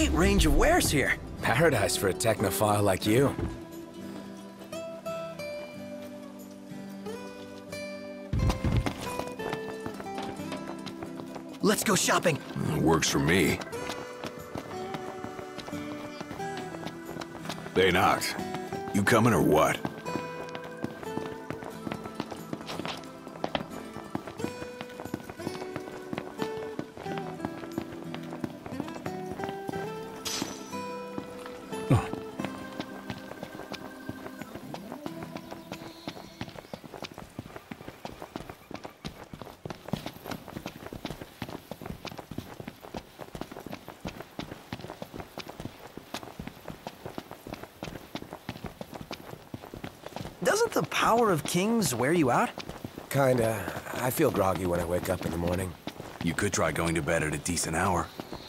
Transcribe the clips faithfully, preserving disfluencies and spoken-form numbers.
great range of wares here. Paradise for a technophile like you. Let's go shopping. Works for me. Hey, Noct. You coming or what? Doesn't the power of kings wear you out? Kinda. I feel groggy when I wake up in the morning. You could try going to bed at a decent hour.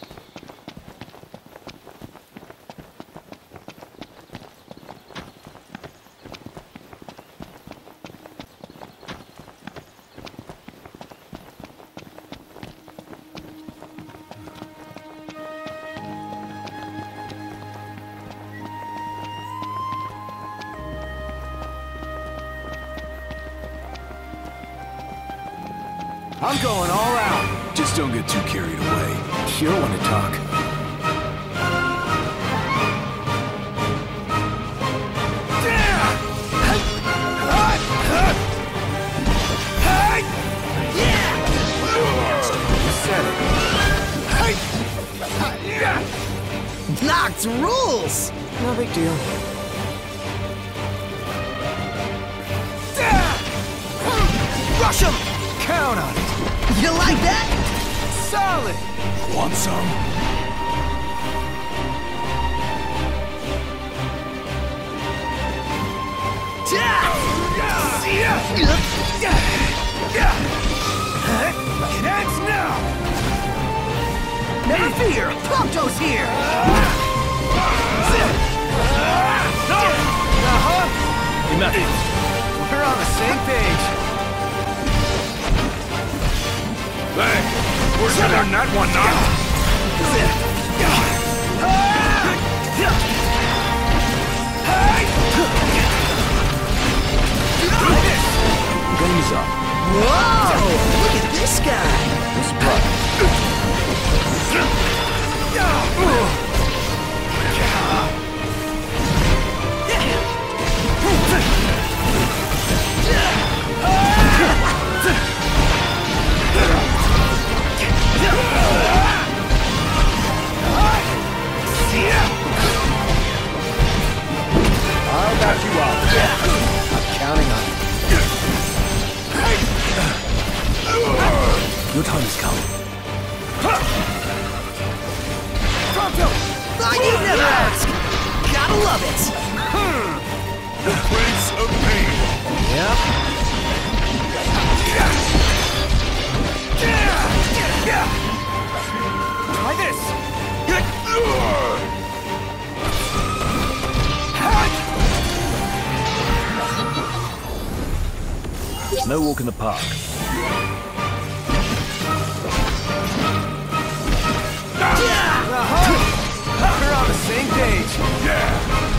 I'm going all out. Just don't get too carried away. You don't want to talk. You said it. Noct rules! No big deal. Rush him! Count on it. You like that? Solid! Want some? That's now! Never fear! Prompto's here! Uh-huh! We're on the same page. Hey, we're gonna learn that one, Noct. Game's up. Whoa! Look at this guy! This blood. I'll back you up. I'm counting on you. Your time is coming. Prompto! I need never ask! Gotta love it! The Prince of Pain. Yep. Try this! No walk in the park. Uh-huh. We're on the same page. Yeah.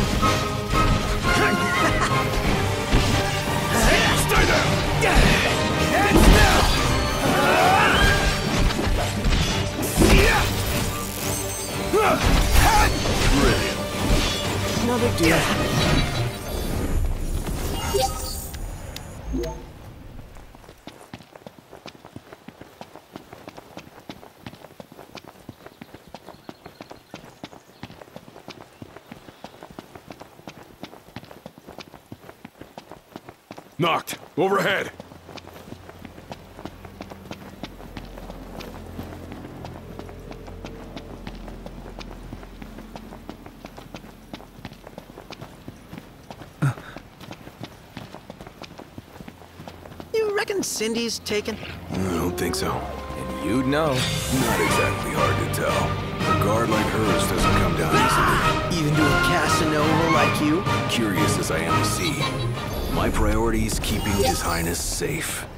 Stay there. Hands down. Brilliant. No big deal. Noct, overhead. You reckon Cindy's taken? I don't think so. And you'd know. Not exactly hard to tell. A guard like hers doesn't come down easily. Even to a Casanova like you? Curious as I am to see, my priority is keeping His Highness safe.